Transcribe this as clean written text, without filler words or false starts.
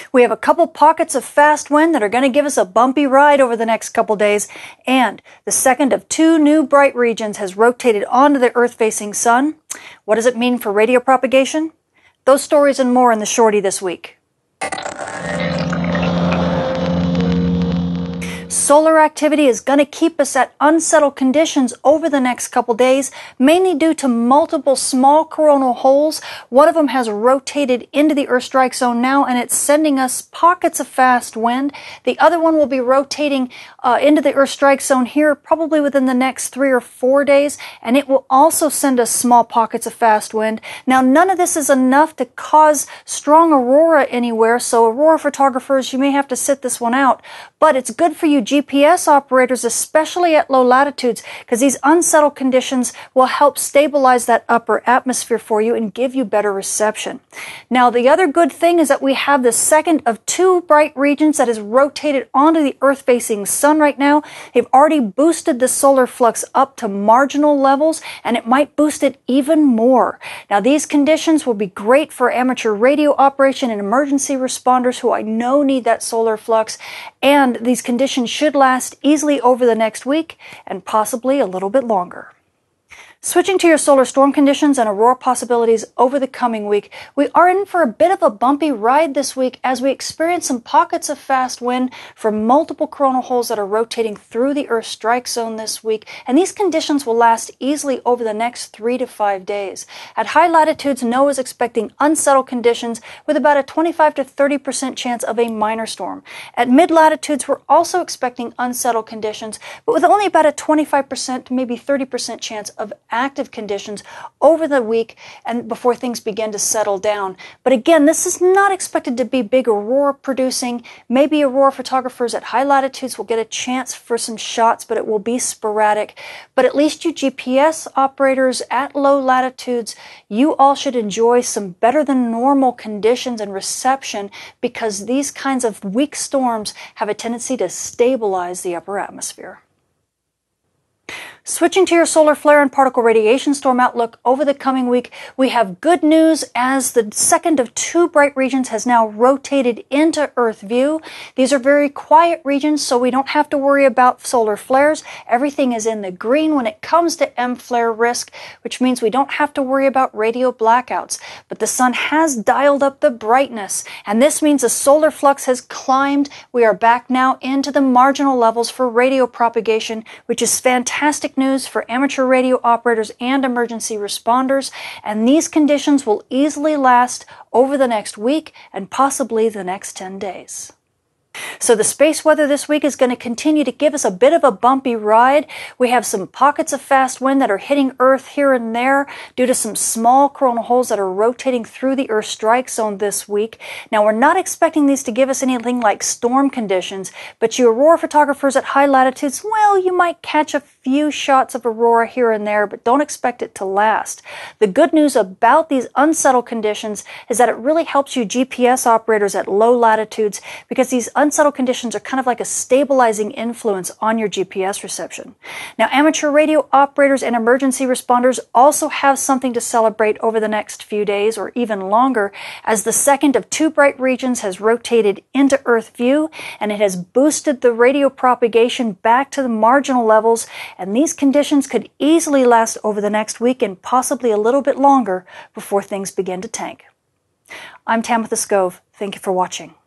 We have a couple pockets of fast wind that are going to give us a bumpy ride over the next couple days, and the second of two new bright regions has rotated onto the Earth-facing sun. What does it mean for radio propagation? Those stories and more in the Shortie this week. Solar activity is going to keep us at unsettled conditions over the next couple days, mainly due to multiple small coronal holes. One of them has rotated into the Earth strike zone now, and it's sending us pockets of fast wind. The other one will be rotating into the Earth strike zone here probably within the next 3 or 4 days, and it will also send us small pockets of fast wind. Now, none of this is enough to cause strong aurora anywhere, so aurora photographers, you may have to sit this one out, but it's good for you GPS operators, especially at low latitudes, because these unsettled conditions will help stabilize that upper atmosphere for you and give you better reception. Now, the other good thing is that we have the second of two bright regions that is rotated onto the Earth-facing sun right now. They've already boosted the solar flux up to marginal levels, and it might boost it even more. Now, these conditions will be great for amateur radio operation and emergency responders who I know need that solar flux, and these conditions should last easily over the next week and possibly a little bit longer. Switching to your solar storm conditions and aurora possibilities over the coming week, we are in for a bit of a bumpy ride this week as we experience some pockets of fast wind from multiple coronal holes that are rotating through the Earth strike zone this week, and these conditions will last easily over the next 3 to 5 days. At high latitudes, NOAA is expecting unsettled conditions with about a 25 to 30% chance of a minor storm. At mid-latitudes, we're also expecting unsettled conditions, but with only about a 25% to maybe 30% chance of active conditions over the week and before things begin to settle down. But again, this is not expected to be big aurora producing. Maybe aurora photographers at high latitudes will get a chance for some shots, but it will be sporadic. But at least you GPS operators at low latitudes, you all should enjoy some better than normal conditions and reception, because these kinds of weak storms have a tendency to stabilize the upper atmosphere. Switching to your solar flare and particle radiation storm outlook over the coming week, we have good news as the second of two bright regions has now rotated into Earth view. These are very quiet regions, so we don't have to worry about solar flares. Everything is in the green when it comes to M-flare risk, which means we don't have to worry about radio blackouts. But the sun has dialed up the brightness, and this means the solar flux has climbed. We are back now into the marginal levels for radio propagation, which is fantastic news for amateur radio operators and emergency responders, and these conditions will easily last over the next week and possibly the next 10 days. So the space weather this week is going to continue to give us a bit of a bumpy ride. We have some pockets of fast wind that are hitting Earth here and there due to some small coronal holes that are rotating through the Earth strike zone this week. Now, we're not expecting these to give us anything like storm conditions, but you aurora photographers at high latitudes, well, you might catch a few shots of aurora here and there, but don't expect it to last. The good news about these unsettled conditions is that it really helps you GPS operators at low latitudes, because these unsettled conditions are kind of like a stabilizing influence on your GPS reception. Now, amateur radio operators and emergency responders also have something to celebrate over the next few days or even longer, as the second of two bright regions has rotated into Earth view, and it has boosted the radio propagation back to the marginal levels, and these conditions could easily last over the next week and possibly a little bit longer before things begin to tank. I'm Tamitha Scove. Thank you for watching.